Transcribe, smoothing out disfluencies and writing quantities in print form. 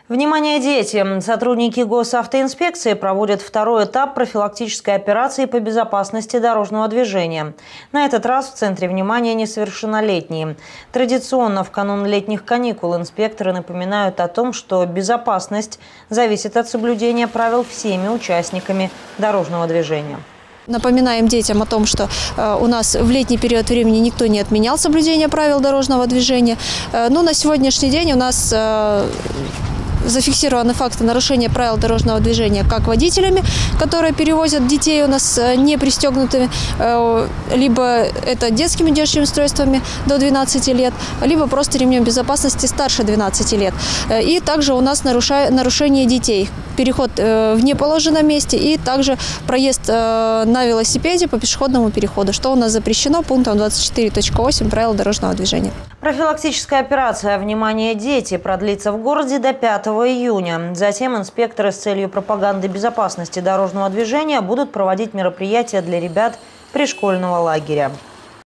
Внимание, дети! Сотрудники госавтоинспекции проводят второй этап профилактической операции по безопасности дорожного движения. На этот раз в центре внимания несовершеннолетние. Традиционно в канун летних каникул инспекторы напоминают о том, что безопасность зависит от соблюдения правил всеми участниками дорожного движения. Напоминаем детям о том, что у нас в летний период времени никто не отменял соблюдение правил дорожного движения. Но на сегодняшний день у нас зафиксированы факты нарушения правил дорожного движения как водителями, которые перевозят детей у нас не пристегнутыми, либо это детскими удерживающими устройствами до 12 лет, либо просто ремнем безопасности старше 12 лет. И также у нас нарушение детей, переход в неположенном месте и также проезд на велосипеде по пешеходному переходу, что у нас запрещено пунктом 24.8 правил дорожного движения. Профилактическая операция «Внимание, дети» продлится в городе до 5 июня. Затем инспекторы с целью пропаганды безопасности дорожного движения будут проводить мероприятия для ребят пришкольного лагеря.